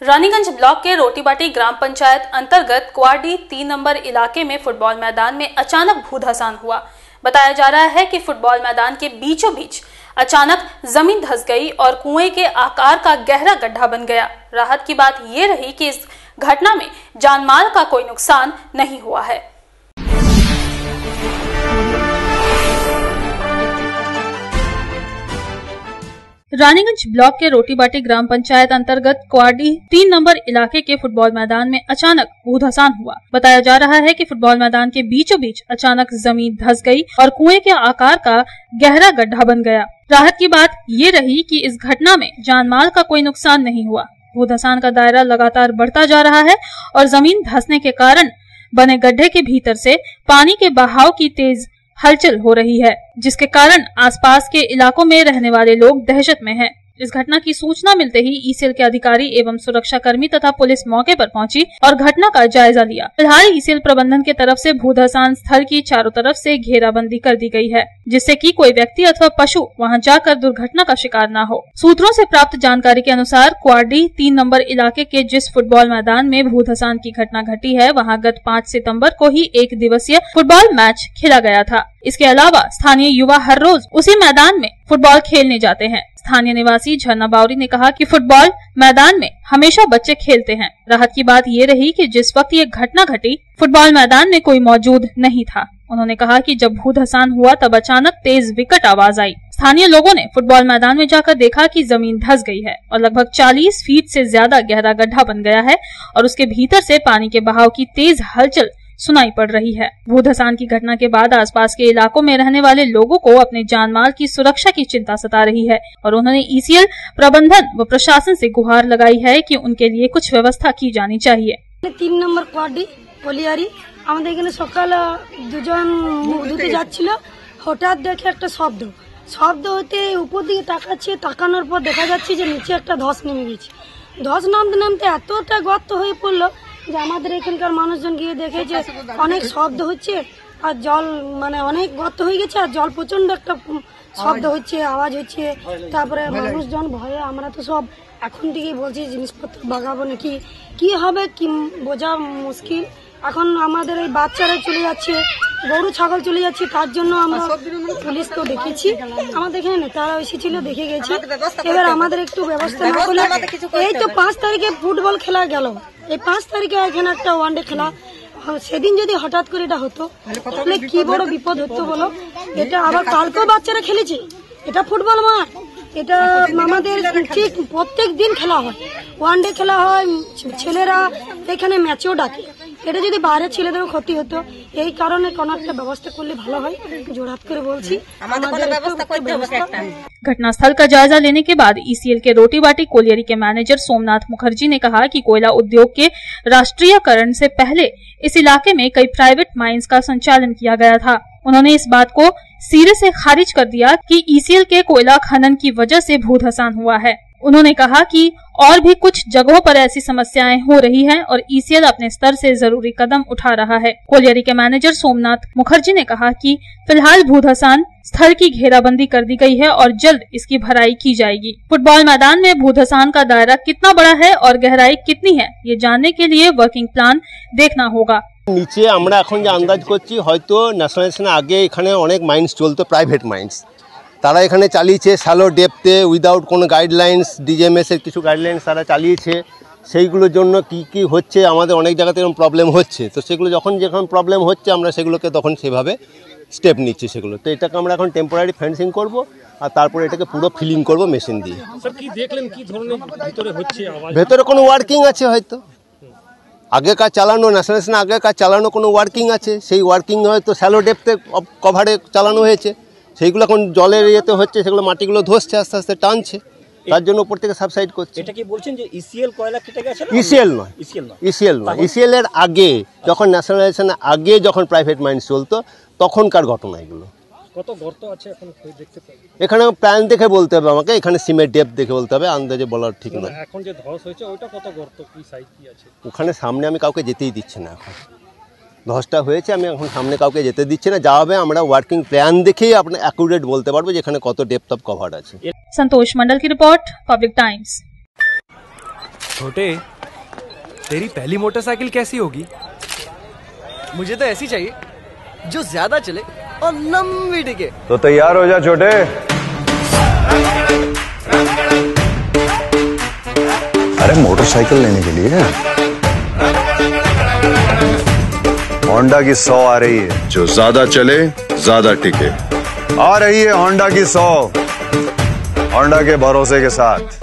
Raniganj block के रोटीबाटी ग्राम पंचायत अंतर्गत क्वाडी 3 number इलाके में फुटबॉल मैदान में अचानक भूधसान हुआ। बताया जा रहा है कि फुटबॉल मैदान के बीचों बीच अचानक जमीन धंस गई और कुएं के आकार का गहरा गड्ढा बन गया। राहत की बात ये रही कि इस घटना में जानमाल का कोई नुकसान नहीं हुआ है। रानीगंज ब्लॉक के रोटीबाटी ग्राम पंचायत अंतर्गत क्वाडी 3 नंबर इलाके के फुटबॉल मैदान में अचानक भूधसान हुआ। बताया जा रहा है कि फुटबॉल मैदान के बीचों बीच अचानक जमीन धंस गई और कुएं के आकार का गहरा गड्ढा बन गया। राहत की बात ये रही कि इस घटना में जानमाल का कोई नुकसान नहीं हुआ। भूधसान का दायरा लगातार बढ़ता जा रहा है और जमीन धंसने के कारण बने गड्ढे के भीतर से पानी के बहाव की तेज हलचल हो रही है, जिसके कारण आसपास के इलाकों में रहने वाले लोग दहशत में हैं। इस घटना की सूचना मिलते ही ईसीएल के अधिकारी एवं सुरक्षा कर्मी तथा पुलिस मौके पर पहुंची और घटना का जायजा लिया। फिलहाल ईसीएल प्रबंधन की तरफ से भूधसान स्थल की चारों तरफ से घेराबंदी कर दी गई है, जिससे कि कोई व्यक्ति अथवा पशु वहां जाकर दुर्घटना का शिकार न हो। सूत्रों से प्राप्त जानकारी के अनुसार क्वाडी 3 नंबर इलाके के जिस फुटबॉल मैदान में भूधसान की घटना घटी है, वहां गत 5 सितम्बर को ही 1 दिवसीय फुटबॉल मैच खेला गया था। इसके अलावा स्थानीय युवा हर रोज उसी मैदान में फुटबॉल खेलने जाते हैं। स्थानीय निवासी झरना बावरी ने कहा कि फुटबॉल मैदान में हमेशा बच्चे खेलते हैं। राहत की बात ये रही कि जिस वक्त ये घटना घटी, फुटबॉल मैदान में कोई मौजूद नहीं था। उन्होंने कहा कि जब भूधसान हुआ तब अचानक तेज विकट आवाज आई। स्थानीय लोगों ने फुटबॉल मैदान में जाकर देखा कि जमीन धंस गई है और लगभग 40 फीट से ज्यादा गहरा गड्ढा बन गया है और उसके भीतर से पानी के बहाव की तेज हलचल सुनाई पड़ रही है। भूधसान की घटना के बाद आसपास के इलाकों में रहने वाले लोगों को अपने जानमाल की सुरक्षा की चिंता सता रही है और उन्होंने ईसीएल प्रबंधन व प्रशासन से गुहार लगाई है कि उनके लिए कुछ व्यवस्था की जानी चाहिए। 3 नंबर क्वाडी पलियारी আমাদের এখানে সকাল দুজন ধুতে যাচ্ছিল, হঠাৎ দেখে একটা শব্দ হতে উপর দিকে তাকাচ্ছে, তাকানোর পর দেখা যাচ্ছে যে নিচে একটা ধস নেমে গেছে। ধস নামতে নামতে এতটা গর্ত হয়ে পড়লো যে আমাদের এখানকার মানুষজন গিয়ে দেখে যে অনেক শব্দ হচ্ছে আর জল মানে অনেক গর্ত হয়ে গেছে আর জল প্রচন্ড একটা শব্দ হচ্ছে, আওয়াজ হচ্ছে। তারপরে মানুষজন ভয়ে আমরা তো সব এখন থেকেই বলছি জিনিসপত্র বাগাবো নাকি, কি হবে কি বোঝা মুশকিল। এখন আমাদের এই বাচ্চারা চলে যাচ্ছে, গরু ছাগল চলে যাচ্ছে, তার জন্য আমরা পুলিশকেও দেখেছি, আমাদের এখানে নেতারা এসেছিল, দেখে গেছি। এবার আমাদের একটু ব্যবস্থা না করলে, এই তো 5 তারিখে ফুটবল খেলা গেল, এই 5 তারিখে এখানে একটা ওয়ানডে খেলা, সেদিন যদি হঠাৎ করে এটা হতো তাহলে কি বড় বিপদ হতো বলো। এটা আবার কালকেও বাচ্চারা খেলেছে, এটা ফুটবল মাঠ, এটা আমাদের ঠিক প্রত্যেক দিন খেলা হয়, ওয়ানডে খেলা হয়, ছেলেরা এখানে ম্যাচেও ডাকে। এটা যদি বাইরে ছেলেদেরও ক্ষতি হতো, এই কারণে কোনো একটা ব্যবস্থা করলে ভালো হয়। জোরাত করে বলছি घटनास्थल का जायजा लेने के बाद ईसीएल के रोटीबाटी कोलियरी के मैनेजर सोमनाथ मुखर्जी ने कहा कि कोयला उद्योग के राष्ट्रीयकरण से पहले इस इलाके में कई प्राइवेट माइंस का संचालन किया गया था। उन्होंने इस बात को सिरे से खारिज कर दिया कि ईसीएल के कोयला खनन की वजह से भूधसान हुआ है। उन्होंने कहा कि और भी कुछ जगहों पर ऐसी समस्याएं हो रही हैं और ईसीएल अपने स्तर से जरूरी कदम उठा रहा है। कोलियरी के मैनेजर सोमनाथ मुखर्जी ने कहा कि फिलहाल भूधसान स्थल की घेराबंदी कर दी गई है और जल्द इसकी भराई की जाएगी। फुटबॉल मैदान में भूधसान का दायरा कितना बड़ा है और गहराई कितनी है, ये जानने के लिए वर्किंग प्लान देखना होगा। নিচে আমরা এখন যে আন্দাজ করছি হয়তো ন্যাশনালাইজেশনের আগে এখানে অনেক মাইন্স চলতো, প্রাইভেট মাইন্স, তারা এখানে চালিয়েছে শ্যালো ডেপথে উইদাউট কোনো গাইডলাইন্স, ডিজিএমএসের কিছু গাইডলাইন্স তারা চালিয়েছে। সেইগুলোর জন্য কি হচ্ছে আমাদের অনেক জায়গাতে এরকম প্রবলেম হচ্ছে, তো সেগুলো যখন প্রবলেম হচ্ছে আমরা সেগুলোকে তখন সেভাবে স্টেপ নিচ্ছি সেগুলো। তো এটাকে আমরা এখন টেম্পোরারি ফেন্সিং করব আর তারপরে এটাকে পুরো ফিলিং করব মেশিন দিয়ে। স্যার কি দেখলেন, কি ধরনের ভিতরে হচ্ছে আওয়াজ? ভেতরে কোনো ওয়ার্কিং আছে, হয়তো আগেকার চালানো ন্যাশনালাইজেশন আগেকার চালানো কোনো ওয়ার্কিং আছে, সেই ওয়ার্কিং হয়তো শ্যালো ডেপথে কভারে চালানো হয়েছে, সেইগুলো এখন জলের ইয়েতে হচ্ছে, সেগুলো মাটিগুলো ধসছে, আস্তে আস্তে টানছে, তার জন্য উপর থেকে সাবসাইড করছে। এটা কি বলছেন যে ইসিএল কয়লা কেটে গেছে? ইসিএল নয়, ইসিএল এর আগে যখন ন্যাশনালাইজেশনের আগে যখন প্রাইভেট মাইন্স চলতো তখনকার ঘটনা এগুলো। কত গর্ত আছে এখন দেখতে পাই? এখানে প্ল্যান দেখে বলতে হবে আমাকে, এখানে সিমের ডেপথ দেখে বলতে হবে, আন্দাজে বলার ঠিক নয়। এখন যে ধস হয়েছে ওটা কত গর্ত, কি সাইজ কি আছে? ওখানে সামনে আমি কাউকে যেতেই দিচ্ছি না, এখন ধসটা হয়েছে আমি এখন সামনে কাউকে যেতে দিচ্ছি না, যা হবে আমরা ওয়ার্কিং প্ল্যান দেখেই আপনি অ্যাকুরেট বলতে পারবো যে এখানে কত ডেপথ অফ কভার আছে। संतोष मंडल की रिपोर्ट, पब्लिक टाइम्स। छोटे, तेरी पहली मोटरसाइकिल कैसी होगी? मुझे तो ऐसी चाहिए जो ज्यादा चले और लंबी टिके। तो तैयार हो जा छोटे। अरे मोटरसाइकिल लेने के लिए होंडा की 100 आ रही है, जो ज्यादा चले ज्यादा टिके। आ रही है होंडा की 100, होंडा के भरोसे के साथ।